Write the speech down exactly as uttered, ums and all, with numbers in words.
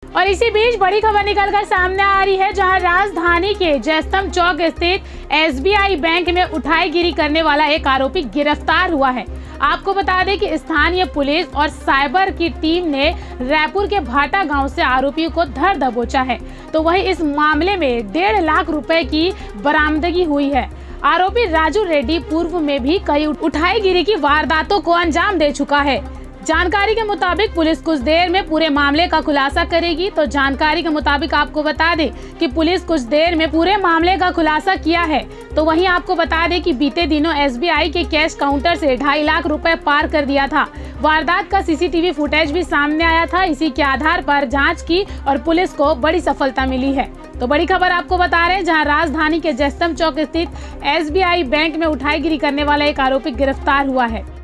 और इसी बीच बड़ी खबर निकलकर सामने आ रही है, जहां राजधानी के जयस्तंभ चौक स्थित एस बी आई बैंक में उठाईगिरी करने वाला एक आरोपी गिरफ्तार हुआ है। आपको बता दें कि स्थानीय पुलिस और साइबर की टीम ने रायपुर के भाटा गांव से आरोपियों को धर दबोचा है। तो वहीं इस मामले में डेढ़ लाख रुपए की बरामदगी हुई है। आरोपी राजू रेड्डी पूर्व में भी कई उठाईगिरी की वारदातों को अंजाम दे चुका है। जानकारी के मुताबिक पुलिस कुछ देर में पूरे मामले का खुलासा करेगी। तो जानकारी के मुताबिक आपको बता दें कि पुलिस कुछ देर में पूरे मामले का खुलासा किया है। तो वहीं आपको बता दें कि बीते दिनों एस बी आई के कैश काउंटर से ढाई लाख रुपए पार कर दिया था। वारदात का C C T V footage भी सामने आया था। इसी के आधार पर जांच की और पुलिस को बड़ी सफलता मिली है। तो बड़ी खबर आपको बता रहे हैं, जहां राजधानी के जयस्तंभ चौक स्थित एस बी आई बैंक में उठाईगिरी करने वाला एक आरोपी गिरफ्तार हुआ है।